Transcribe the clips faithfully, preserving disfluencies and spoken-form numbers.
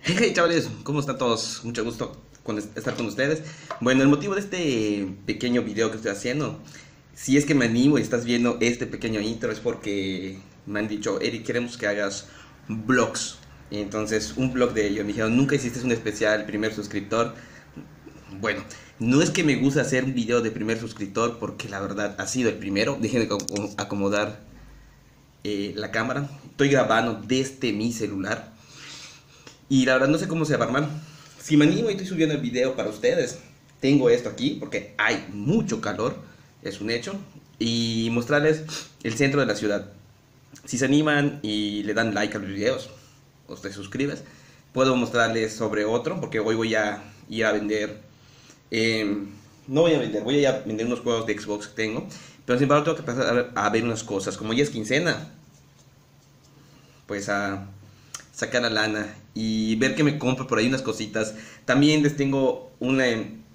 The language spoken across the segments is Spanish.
Hey chavales, ¿cómo están todos? Mucho gusto con es- estar con ustedes. Bueno, el motivo de este pequeño video que estoy haciendo, si es que me animo y estás viendo este pequeño intro, es porque me han dicho, Eric, queremos que hagas vlogs. Y entonces, un vlog de ello. Me dijeron, nunca hiciste un especial, primer suscriptor. Bueno, no es que me guste hacer un video de primer suscriptor, porque la verdad ha sido el primero. Déjenme acom- acomodar eh, la cámara. Estoy grabando desde mi celular. Y la verdad no sé cómo se va a armar. Si me animo y estoy subiendo el video para ustedes, tengo esto aquí porque hay mucho calor, es un hecho. Y mostrarles el centro de la ciudad. Si se animan y le dan like a los videos, o te suscribes, puedo mostrarles sobre otro, porque hoy voy a ir a vender. eh, no voy a vender, voy a ir a vender unos juegos de Xbox que tengo. Pero sin embargo tengo que pasar a ver unas cosas. Como ya es quincena, pues a sacar la lana y ver que me compro por ahí unas cositas. También les tengo una,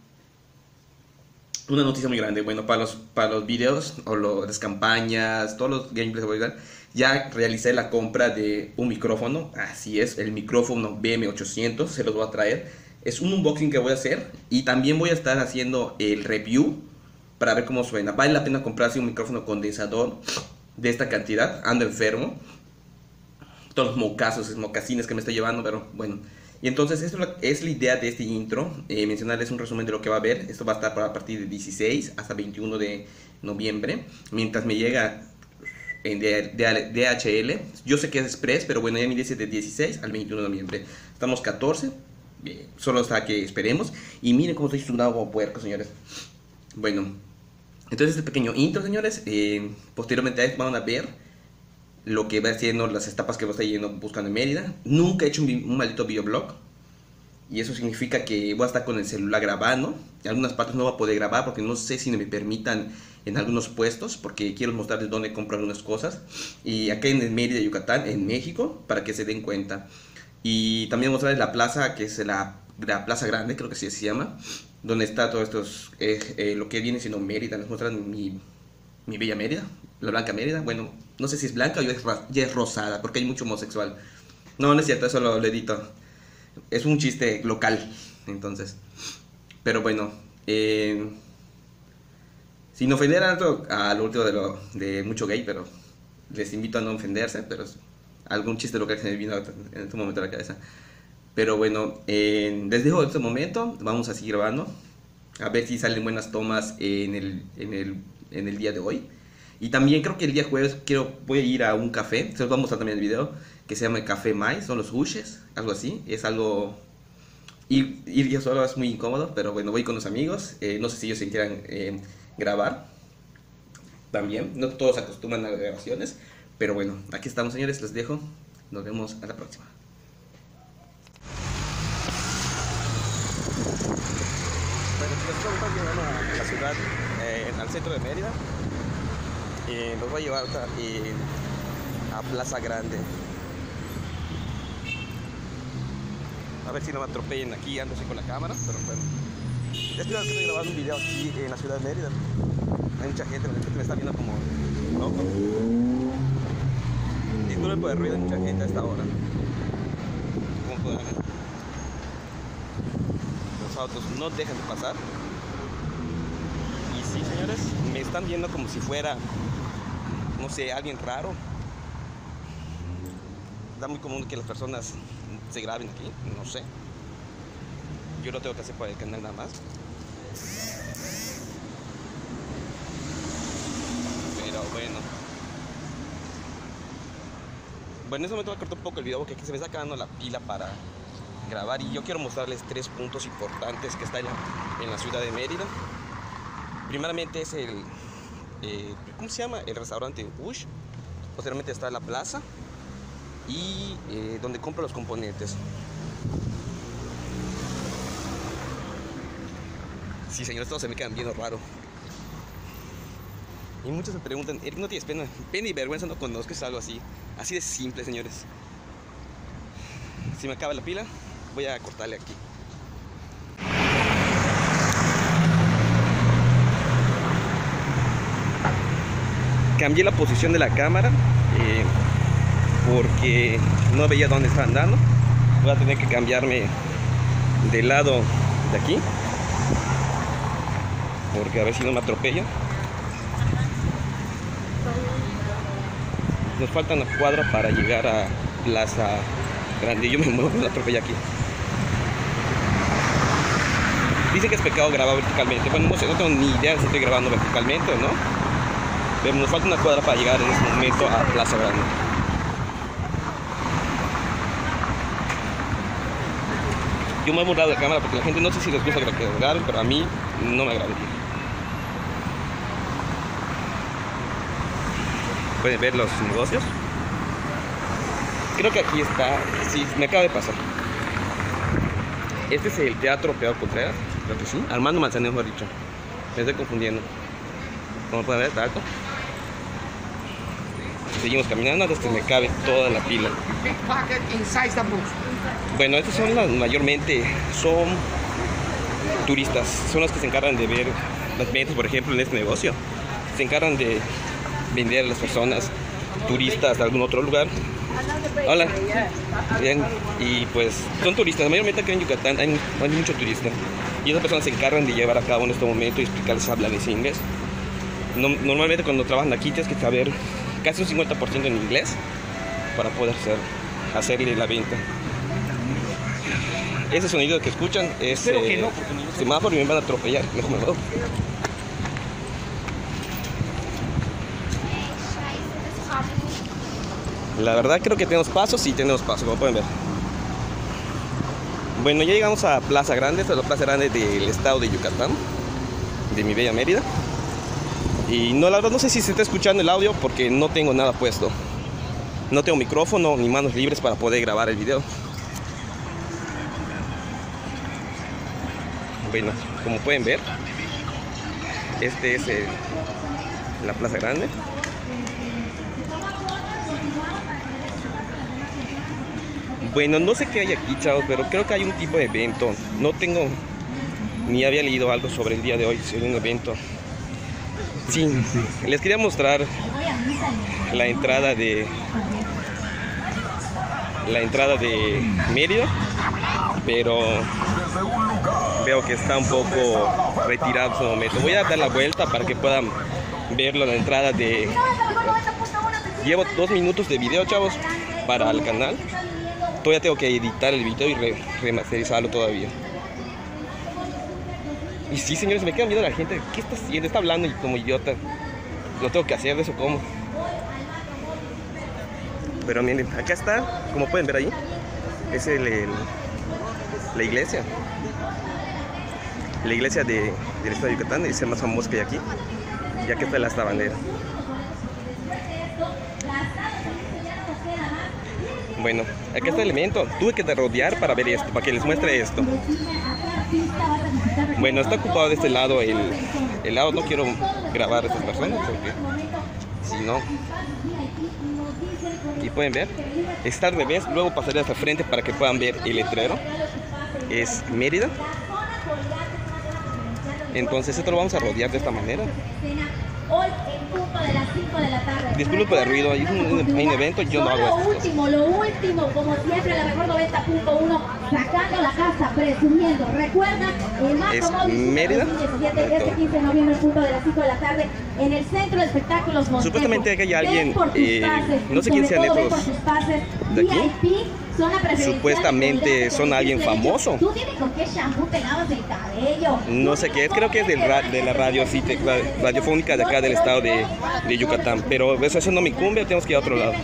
una noticia muy grande. Bueno, para los, para los videos o lo- las campañas, todos los gameplays que voy a dar, ya realicé la compra de un micrófono. Así es, el micrófono B M ochocientos, se los voy a traer. Es un unboxing que voy a hacer y también voy a estar haciendo el review para ver cómo suena. Vale la pena comprarse un micrófono condensador de esta cantidad. Ando enfermo, todos los mocazos, mocasines que me estoy llevando, pero bueno. Y entonces esto es la idea de este intro, eh, mencionarles un resumen de lo que va a haber. Esto va a estar para a partir del dieciséis hasta veintiuno de noviembre, mientras me llega en D H L. Yo sé que es express, pero bueno, ya me dice de dieciséis al veintiuno de noviembre. Estamos catorce, bien, solo hasta que esperemos. Y miren cómo estoy sudado como puerco, señores. Bueno, entonces este pequeño intro, señores. Eh, posteriormente a esto van a ver lo que va haciendo, las etapas que va a estar yendo buscando en Mérida. Nunca he hecho un, un maldito videoblog. Y eso significa que voy a estar con el celular grabando. En algunas partes no voy a poder grabar porque no sé si me permitan en algunos puestos. Porque quiero mostrarles dónde compro algunas cosas. Y acá en Mérida, Yucatán, en México, para que se den cuenta. Y también mostrarles la plaza, que es la, la Plaza Grande, creo que así se llama. Donde está todo esto, eh, eh, lo que viene siendo Mérida. Les muestran mi, mi bella Mérida, la blanca Mérida. Bueno, no sé si es blanca o ya es, ya es rosada, porque hay mucho homosexual. No, no es cierto, eso lo, lo edito. Es un chiste local, entonces. Pero bueno, eh, sin ofender a lo, a lo último de, lo, de mucho gay, pero les invito a no ofenderse, pero es algún chiste local que se me vino en este momento a la cabeza. Pero bueno, eh, les dejo este momento, vamos a seguir grabando, a ver si salen buenas tomas en el, en el, en el día de hoy. Y también creo que el día jueves quiero, voy a ir a un café, se los voy a mostrar también en el video, que se llama Café Mai, son los Hushes, algo así. Es algo... Ir, ir yo solo es muy incómodo, pero bueno, voy con los amigos. Eh, no sé si ellos se quieran eh, grabar también. No todos se acostumbran a las grabaciones, pero bueno, aquí estamos, señores, los dejo. Nos vemos a la próxima. Bueno, chicos, estamos llegando a la ciudad, eh, al centro de Mérida. Eh, los voy a llevar ahorita, eh, a Plaza Grande. A ver si no me atropellen aquí, ando así con la cámara, pero bueno. Ya estoy, estoy grabando un video aquí en la ciudad de Mérida. Hay mucha gente, la gente me está viendo como loco. Disculpen por el ruido, hay mucha gente a esta hora. Como pueden ver, los autos no dejan de pasar. Y sí, señores, me están viendo como si fuera, no sé, alguien raro. Da muy común que las personas se graben aquí, no sé. Yo lo tengo que hacer para el canal nada más. Pero bueno. Bueno, en este momento voy a cortar un poco el video porque aquí se me está acabando la pila para grabar. Y yo quiero mostrarles tres puntos importantes que están en la ciudad de Mérida. Primeramente es el... Eh, ¿Cómo se llama? El restaurante Bush. Posteriormente está la plaza. Y eh, donde compro los componentes. Sí, señores, todos se me quedan viendo raro. Y muchos me preguntan, Eric, ¿no tienes pena? Pena y vergüenza no conozco, es algo así. Así de simple, señores. Si me acaba la pila, voy a cortarle aquí. Cambié la posición de la cámara. Eh, porque no veía dónde estaban dando. voy a tener que cambiarme del lado de aquí, porque a ver si no me atropella. Nos falta una cuadra para llegar a Plaza Grande. Yo me muevo con la atropella aquí. Dice que es pecado grabar verticalmente. Bueno, no sé, no tengo ni idea si estoy grabando verticalmente o no. Pero nos falta una cuadra para llegar en este momento a Plaza Grande. Yo me he borrado de cámara porque la gente no sé si les gusta que la graben, pero a mí no me agrada. Pueden ver los negocios. Creo que aquí está. Sí, me acaba de pasar. Este es el Teatro Pedro Contreras. Creo que sí. Armando Manzanero, mejor dicho. Me estoy confundiendo. Como pueden ver, está alto. Seguimos caminando hasta que me cabe toda la pila. Bueno, estos son las, mayormente son turistas. Son los que se encargan de ver las ventas, por ejemplo, en este negocio. Se encargan de vender a las personas turistas de algún otro lugar. Hola. Bien. Y pues son turistas. Mayormente aquí en Yucatán hay, hay muchos turistas. Y esas personas se encargan de llevar a cabo en este momento y explicarles hablarles inglés. No, normalmente cuando trabajan aquí tienes que saber casi un cincuenta por ciento en inglés para poder hacer, hacerle la venta. Ese sonido que escuchan es eh, que no, semáforo y me van a atropellar. Mejor me voy. La verdad creo que tenemos pasos, sí tenemos pasos, como pueden ver. Bueno, ya llegamos a Plaza Grande. Esta es la Plaza Grande del estado de Yucatán, de mi bella Mérida. Y no, la verdad no sé si se está escuchando el audio porque no tengo nada puesto. No tengo micrófono ni manos libres para poder grabar el video. Bueno, como pueden ver, este es el, la Plaza Grande. Bueno, no sé qué hay aquí, chavos, pero creo que hay un tipo de evento. No tengo, ni había leído algo sobre el día de hoy, sobre un evento. Sí, les quería mostrar la entrada de la entrada de Mérida, pero veo que está un poco retirado en su momento. Voy a dar la vuelta para que puedan verlo, la entrada de... Llevo dos minutos de video, chavos, para el canal. Todavía tengo que editar el video y re remasterizarlo todavía. Y sí, señores, me queda miedo la gente. ¿Qué está haciendo? Está hablando y como idiota. Lo tengo que hacer, de eso como. Pero miren, acá está, como pueden ver ahí, es el, el, la iglesia. La iglesia de, del estado de Yucatán, es el más famoso que hay aquí. Y aquí está la bandera. Bueno, acá está el elemento. Tuve que rodear para ver esto, para que les muestre esto. Bueno, está ocupado de este lado el, el lado. No quiero grabar a estas personas porque si no. Y pueden ver, está al revés. Luego pasaré hasta el frente para que puedan ver el letrero. Es Mérida. Entonces esto lo vamos a rodear de esta manera. Hoy en punto de las cinco de la tarde. Disculpe por el ruido, hay un, hay un evento, yo no hago esto. Lo último, lo último, como siempre, la mejor noventa punto uno, sacando la casa, presumiendo. Recuerda, el Marco Móvil Mérida, dos mil diecisiete, este quince de noviembre, punto de las cinco de la tarde, en el Centro de Espectáculos Montejo. Supuestamente hay alguien, eh, pases, no sé quién sean estos de aquí. Supuestamente son alguien famoso. ¿Tú tienes con qué shampoo te lavas el cabello? No sé qué es, creo que es del ra de la radio así, radiofónica de acá del estado de, de Yucatán. Pero eso, eso no me incumbe, tenemos que ir a otro lado.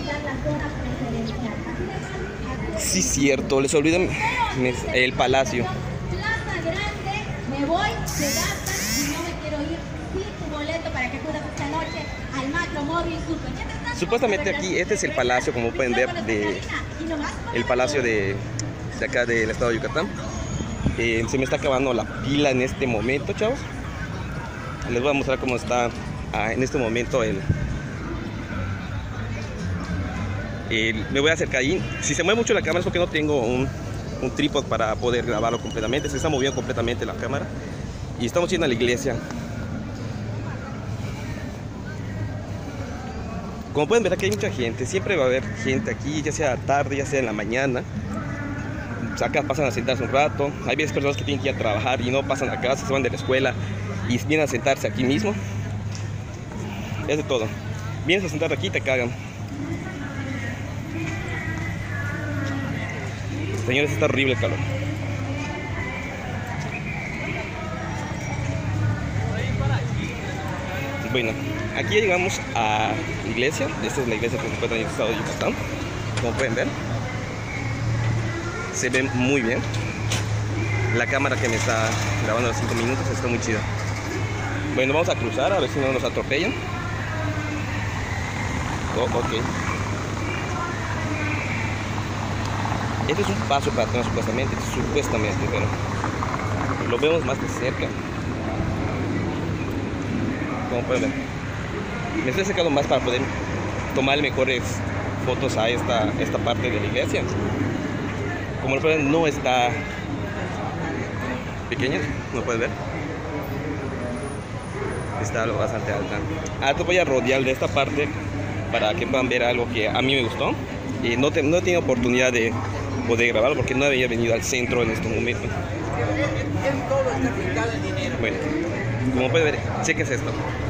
Sí, cierto, les olvidé el palacio. Plaza Grande, me voy, se gastan y no me quiero ir sin tu boleto para que acudas esta noche al Macro Móvil Super. Supuestamente aquí, este es el palacio, como pueden ver, de, el palacio de, de acá del estado de Yucatán. Eh, se me está acabando la pila en este momento, chavos. Les voy a mostrar cómo está ah, en este momento el, el... Me voy a acercar ahí. Si se mueve mucho la cámara es porque no tengo un, un trípode para poder grabarlo completamente. Se está moviendo completamente la cámara. Y estamos yendo a la iglesia. Como pueden ver, aquí hay mucha gente. Siempre va a haber gente aquí, ya sea tarde, ya sea en la mañana. acá pasan a sentarse un rato. Hay veces personas que tienen que ir a trabajar y no pasan a casa, se van de la escuela y vienen a sentarse aquí mismo. Es de todo. Vienes a sentarte aquí y te cagan. Señores, está horrible el calor. Bueno, aquí llegamos a la iglesia. Esta es la iglesia que se encuentra en el estado de Yucatán. Como pueden ver, se ve muy bien. La cámara que me está grabando los cinco minutos está muy chida. Bueno, vamos a cruzar a ver si no nos atropellan. Oh, ok. Este es un paso peatonal supuestamente, supuestamente, pero lo vemos más de cerca. Como pueden ver, me estoy acercando más para poder tomar mejores fotos a esta, esta parte de la iglesia. Como lo pueden ver, no está pequeña, como pueden ver. Está lo bastante alta. Ahora te voy a rodear de esta parte para que puedan ver algo que a mí me gustó. Y no, te, no he tenido oportunidad de poder grabarlo porque no había venido al centro en estos momentos. Bueno, como pueden ver, chequen esto.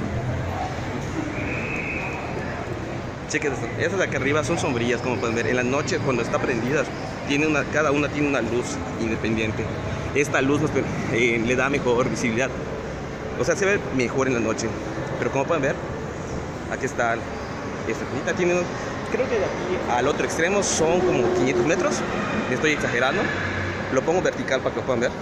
Chequen esto. Estas de acá arriba son sombrillas, como pueden ver. En la noche, cuando está prendidas, tiene una, cada una tiene una luz independiente. Esta luz nos, eh, le da mejor visibilidad. O sea, se ve mejor en la noche. Pero como pueden ver, aquí está esta bonita. Tiene, creo que de aquí al otro extremo son como quinientos metros. Me estoy exagerando. Lo pongo vertical para que lo puedan ver.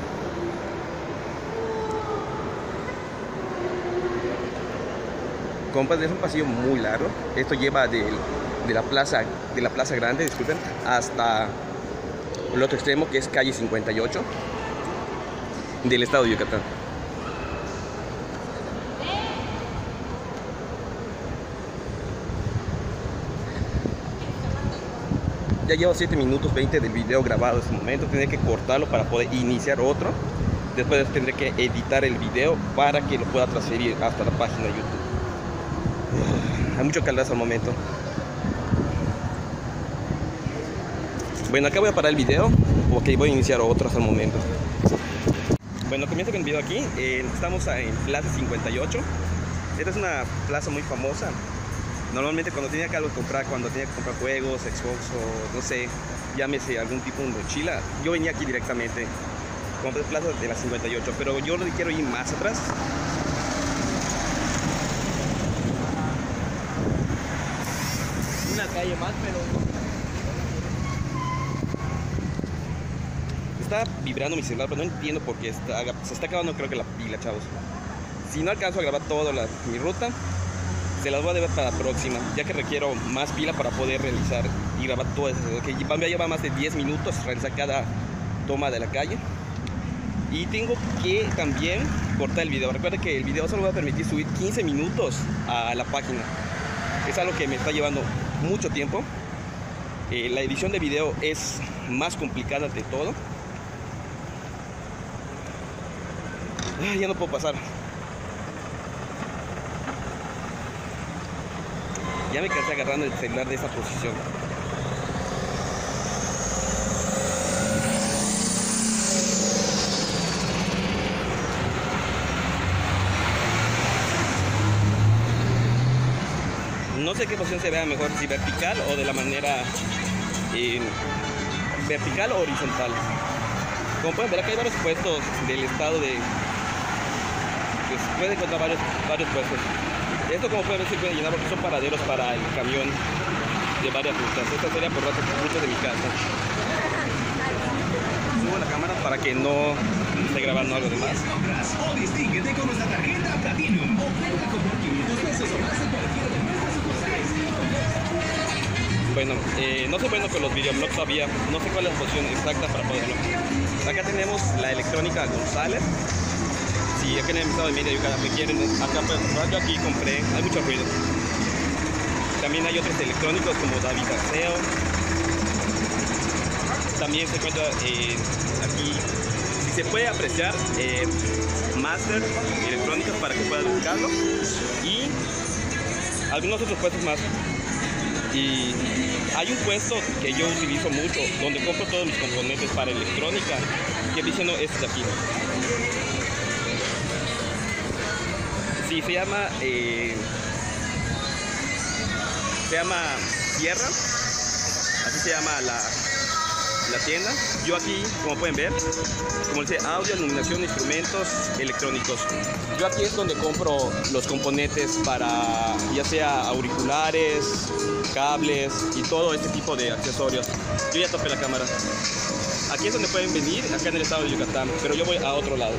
Como pueden ver, es un pasillo muy largo. Esto lleva de, de, la plaza, de la plaza grande, disculpen, hasta el otro extremo, que es calle cincuenta y ocho del estado de Yucatán. Ya llevo siete minutos veinte del video grabado en este momento. Tendré que cortarlo para poder iniciar otro. Después tendré que editar el video para que lo pueda transferir hasta la página de YouTube. Hay mucho calor hasta el momento. Bueno, acá voy a parar el video porque voy a iniciar otro hasta el momento. Bueno, comienzo con el video aquí. Eh, estamos en Plaza cincuenta y ocho. Esta es una plaza muy famosa. Normalmente cuando tenía que algo comprar, cuando tenía que comprar juegos, Xbox o no sé, llámese algún tipo de mochila, yo venía aquí directamente. Como es Plaza de la cincuenta y ocho, pero yo quiero ir más atrás. Una calle más, pero está vibrando mi celular, pero no entiendo por qué está, se está acabando, creo que la pila, chavos. Si no alcanzo a grabar toda la, mi ruta, se las voy a deber para la próxima, ya que requiero más pila para poder realizar y grabar todo eso. Que va a llevar más de diez minutos realizar cada toma de la calle. Y tengo que también cortar el video. Recuerda que el video solo va a permitir subir quince minutos a la página. Es algo que me está llevando mucho tiempo. Eh, la edición de video es más complicada de todo. Ah, ya no puedo pasar. Ya me cansé agarrando el celular de esa posición. No sé qué posición se vea mejor, si vertical o de la manera eh, vertical o horizontal. Como pueden ver, acá hay varios puestos del estado de... Pues pueden encontrar varios, varios puestos. Esto, como pueden ver, se puede llenar porque son paraderos para el camión de varias rutas. Esta sería por ruta de mi casa. Subo la cámara para que no esté grabando algo de más. O distínguete con nuestra tarjeta Platinum. Oferta con quinientos pesos o más en cualquiera de nuestras sucursales. Bueno, eh, no soy bueno con los videoblogs todavía. No sé cuál es la posición exacta para poderlo. Acá tenemos la electrónica González. Si acá en el estado de Mérida, Yucatán, me quieren, acá pues, yo aquí compré, hay mucho ruido. También hay otros electrónicos como David Arceo. También se encuentra eh, aquí, si se puede apreciar, eh, Master electrónicos para que puedan buscarlo. Y algunos otros puestos más. Y hay un puesto que yo utilizo mucho, donde compro todos mis componentes para electrónica, que dicen no, este de aquí. Sí, se llama, eh, se llama Sierra, así se llama la, la tienda. Yo aquí, como pueden ver, como dice, audio, iluminación, instrumentos electrónicos. Yo aquí es donde compro los componentes para ya sea auriculares, cables y todo este tipo de accesorios. Yo ya topé la cámara. Aquí es donde pueden venir, acá en el estado de Yucatán, pero yo voy a otro lado.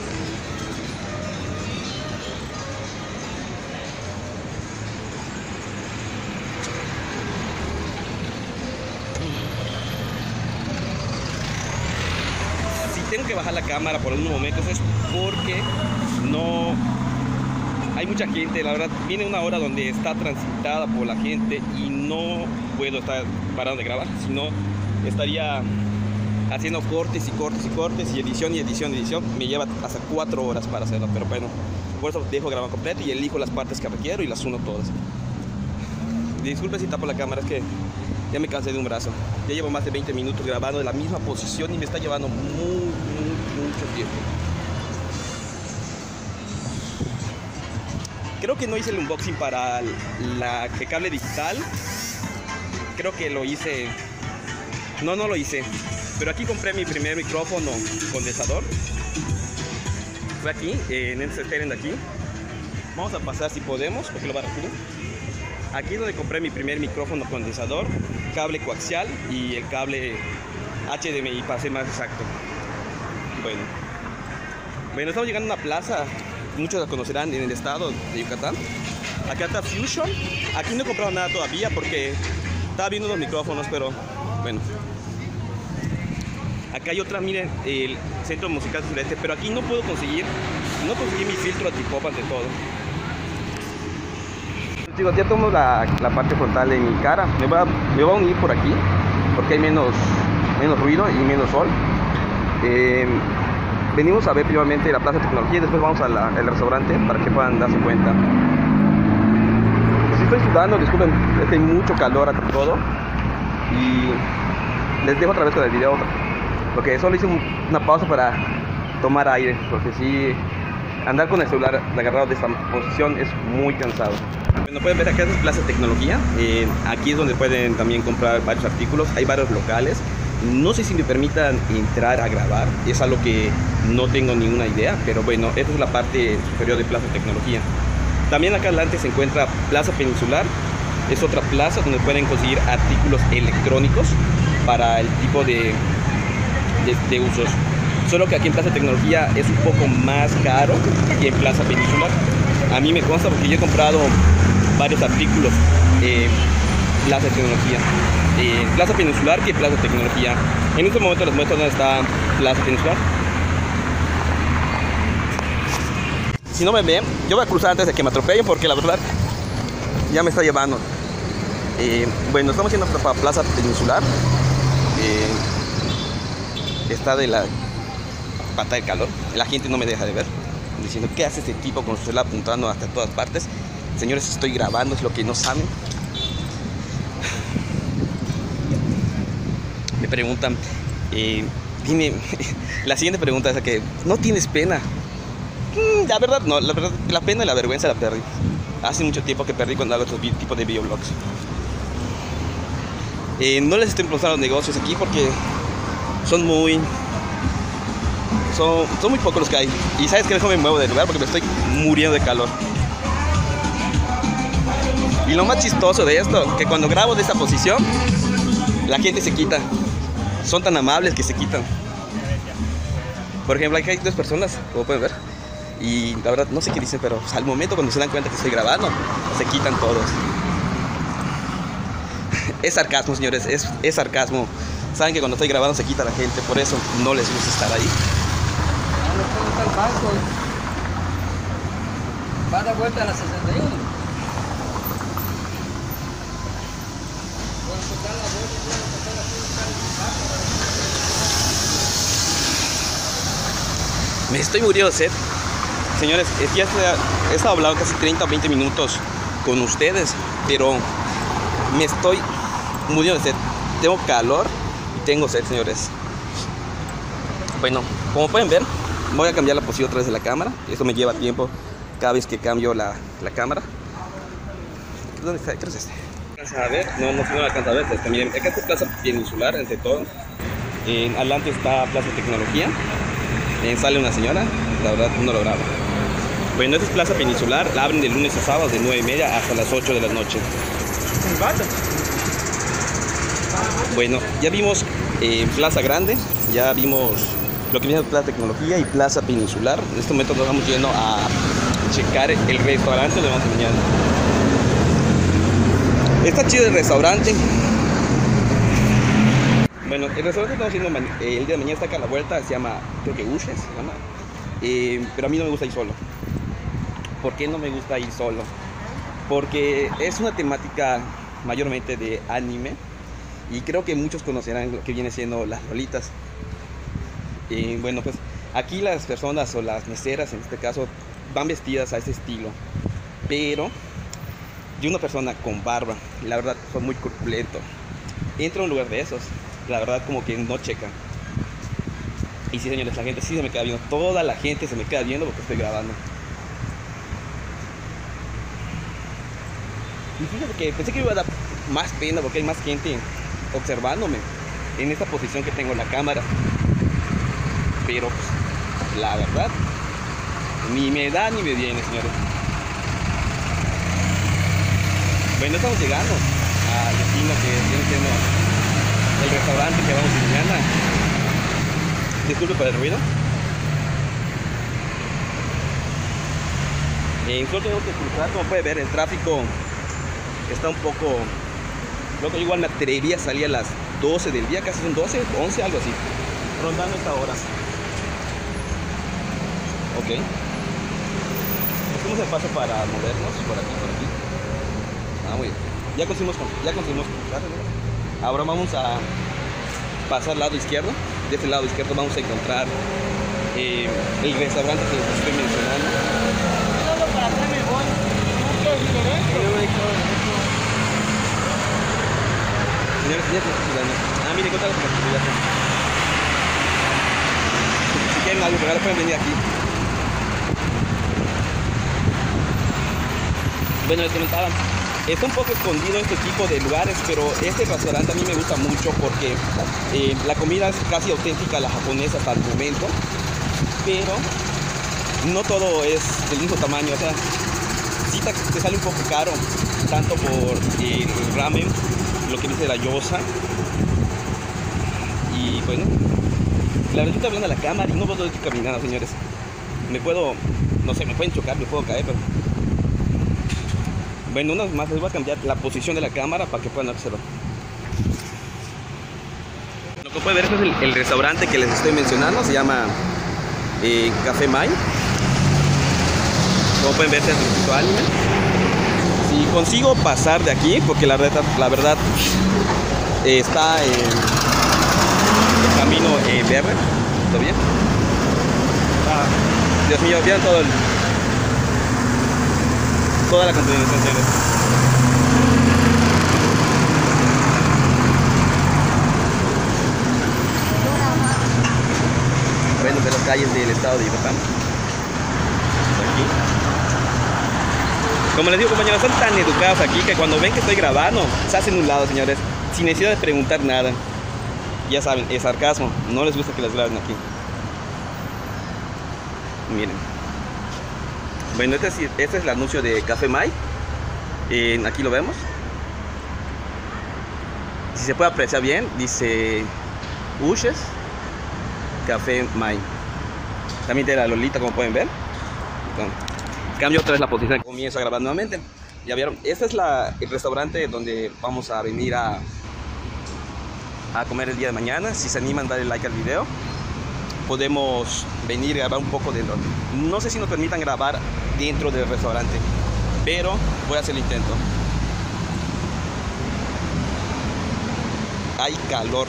Tengo que bajar la cámara por unos momentos, es porque no hay mucha gente, la verdad, viene una hora donde está transitada por la gente y no puedo estar parado de grabar, sino estaría haciendo cortes y cortes y cortes y edición y edición y edición, me lleva hasta cuatro horas para hacerlo, pero bueno, por eso dejo grabar completo y elijo las partes que requiero y las uno todas. Disculpe si tapo la cámara, es que ya me cansé de un brazo. Ya llevo más de veinte minutos grabando en la misma posición y me está llevando muy, muy, mucho tiempo. Creo que no hice el unboxing para la, el cable digital. Creo que lo hice... No, no lo hice. Pero aquí compré mi primer micrófono condensador. Fue aquí, en este tren de aquí. Vamos a pasar si podemos, porque lo va a recibir. Aquí es donde compré mi primer micrófono condensador, cable coaxial y el cable H D M I para ser más exacto. Bueno, bueno, estamos llegando a una plaza, muchos la conocerán en el estado de Yucatán. Acá está Fusion. Aquí no he comprado nada todavía porque estaba viendo los micrófonos, pero bueno. Acá hay otra, miren, el Centro Musical Sureste, pero aquí no puedo conseguir, no conseguí mi filtro antipop ante todo. Chicos, ya tomo la, la parte frontal de mi cara. Me voy, a, me voy a unir por aquí porque hay menos, menos ruido y menos sol. Eh, venimos a ver primeramente la Plaza de Tecnología y después vamos al restaurante para que puedan darse cuenta. Si estoy sudando, disculpen, es que hay mucho calor acá todo. Y les dejo otra vez con el video, porque solo hice un, una pausa para tomar aire, porque si andar con el celular agarrado de esta posición es muy cansado. Bueno, pueden ver acá es Plaza de Tecnología. Eh, aquí es donde pueden también comprar varios artículos. Hay varios locales. No sé si me permitan entrar a grabar. Es algo que no tengo ninguna idea. Pero bueno, esta es la parte superior de Plaza de Tecnología. También acá adelante se encuentra Plaza Peninsular. Es otra plaza donde pueden conseguir artículos electrónicos para el tipo de, de, de usos. Solo que aquí en Plaza de Tecnología es un poco más caro que en Plaza Peninsular. A mí me consta porque yo he comprado varios artículos en eh, Plaza de Tecnología. Eh, Plaza Peninsular que Plaza de Tecnología. En este momento les muestro dónde está Plaza Peninsular. Si no me ven, yo voy a cruzar antes de que me atropellen porque la verdad ya me está llevando. Eh, bueno, estamos yendo para Plaza Peninsular. Eh, está de la pata de calor. La gente no me deja de ver, diciendo ¿qué hace este tipo con su celular apuntando hasta todas partes? Señores, estoy grabando, es lo que no saben. Me preguntan, eh, dime, la siguiente pregunta es que ¿no tienes pena? Mm, la verdad no, la verdad, la pena y la vergüenza la perdí. Hace mucho tiempo que perdí cuando hago estos tipos de videoblogs. Eh, no les estoy impulsando los negocios aquí porque son muy... Son, son muy pocos los que hay. Y sabes que mejor me muevo de lugar porque me estoy muriendo de calor. Y lo más chistoso de esto, que cuando grabo de esta posición, la gente se quita. Son tan amables que se quitan. Por ejemplo, aquí hay dos personas, como pueden ver. Y la verdad, no sé qué dicen, pero o sea, al momento cuando se dan cuenta que estoy grabando, se quitan todos. Es sarcasmo, señores, es, es sarcasmo. Saben que cuando estoy grabando se quita la gente, por eso no les gusta estar ahí. Va a dar vuelta a la sesenta y uno. Me estoy muriendo de sed. Señores, ya he estado hablando casi treinta o veinte minutos con ustedes, pero me estoy muriendo de sed. Tengo calor y tengo sed, señores. Bueno, como pueden ver, voy a cambiar la posición otra vez de la cámara. Eso me lleva tiempo cada vez que cambio la, la cámara. ¿Dónde está? ¿Qué es este? A ver, no, no, no lo alcanza a ver. Este, miren, acá está Plaza Peninsular, entre todos. En adelante está Plaza Tecnología. Eh, sale una señora, la verdad no lo grabo. Bueno, esta es Plaza Peninsular. La abren de lunes a sábado de nueve y media hasta las ocho de la noche. Bueno, ya vimos eh, Plaza Grande, ya vimos lo que viene de Plaza Tecnología y Plaza Peninsular. En este momento nos vamos yendo a checar el restaurante donde vamos mañana. Está chido el restaurante. Bueno, el restaurante que estamos haciendo eh, el día de mañana está acá a la vuelta, se llama, creo que Ushes, se llama. Eh, pero a mí no me gusta ir solo. ¿Por qué no me gusta ir solo? Porque es una temática mayormente de anime y creo que muchos conocerán lo que viene siendo las lolitas. Y bueno, pues aquí las personas o las meseras en este caso van vestidas a ese estilo, pero de una persona con barba, la verdad son muy corpulento. Entro a un lugar de esos, la verdad como que no checan. Y sí, señores, la gente sí se me queda viendo, toda la gente se me queda viendo porque estoy grabando. Y fíjate que pensé que me iba a dar más pena porque hay más gente observándome en esta posición que tengo la cámara. Pero pues, la verdad, ni me da ni me viene, señores. Bueno, estamos llegando al destino que viene siendo el restaurante que vamos mañana. Disculpe por el ruido. En corto tengo que cruzar, como puede ver, el tráfico está un poco loco. Igual me atreví a salir a las doce del día, casi son doce, once, algo así, rondando esta hora. Ok. Hacemos el paso para movernos por aquí, por aquí. Ah, muy bien. Ya conseguimos, ya conseguimos cruzar, ¿no? Ahora vamos a pasar al lado izquierdo. De este lado izquierdo vamos a encontrar eh, el restaurante que les estoy mencionando. Para acá me voy. Señores, señores, ah, miren, encontramos la posibilidad. Si quieren algo regalo pueden venir aquí. Bueno, les comentaba, está un poco escondido este tipo de lugares, pero este restaurante a mí me gusta mucho porque eh, la comida es casi auténtica a la japonesa hasta el momento, pero no todo es del mismo tamaño. O sea, sí te, te sale un poco caro, tanto por el ramen, lo que dice la gyoza. Y bueno, la verdad estoy hablando a la cámara y no puedo ir caminando, señores. Me puedo, no sé, me pueden chocar, me puedo caer, pero bueno, una vez más les voy a cambiar la posición de la cámara para que puedan observar. Lo que pueden ver, este es el, el restaurante que les estoy mencionando, se llama eh, Café Mai. Como pueden ver, este es el distinto anime. Si consigo pasar de aquí, porque la verdad, la verdad eh, está en el camino eh, verde, ¿todo bien? Ah, Dios mío, vean todo el... toda la continuación, señores. Bueno, de las calles del estado de Yucatán. Aquí. Como les digo, compañeros, son tan educados aquí que cuando ven que estoy grabando, se hacen un lado, señores, sin necesidad de preguntar nada. Ya saben, es sarcasmo, no les gusta que les graben aquí. Miren. Bueno, este es, este es el anuncio de Café Mai. Eh, aquí lo vemos. Si se puede apreciar bien, dice Ushes Café Mai. También tiene la lolita, como pueden ver. Bueno, cambio otra vez la posición. Comienzo a grabar nuevamente. Ya vieron, este es la, el restaurante donde vamos a venir a, a comer el día de mañana. Si se animan, darle like al video. Podemos venir a grabar un poco dentro. No sé si nos permitan grabar dentro del restaurante, pero voy a hacer el intento. Hay calor.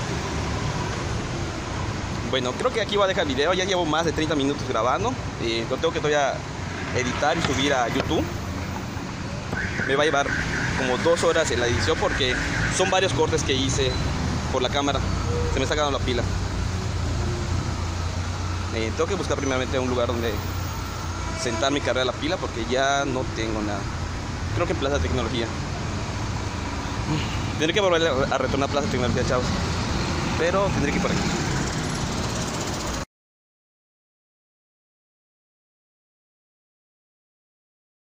Bueno, creo que aquí voy a dejar el video. Ya llevo más de treinta minutos grabando. Eh, lo tengo que todavía editar y subir a YouTube. Me va a llevar como dos horas en la edición porque son varios cortes que hice por la cámara. Se me está acabando la pila. Eh, tengo que buscar primeramente un lugar donde sentarme y cargar la pila porque ya no tengo nada. Creo que en Plaza Tecnología. Tendré que volver a retornar a Plaza Tecnología, chavos. Pero tendré que ir por aquí.